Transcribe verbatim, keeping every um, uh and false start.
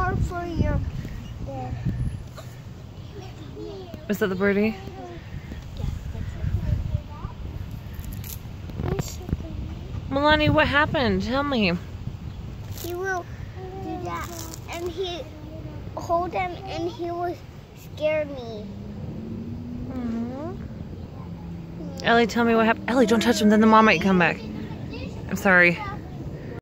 more for your there. Is that the birdie? Milani, what happened? Tell me. He will do that, and he hold him, and he will scare me. Mm-hmm. Ellie, tell me what happened. Ellie, don't touch him, then the mom might come back. I'm sorry.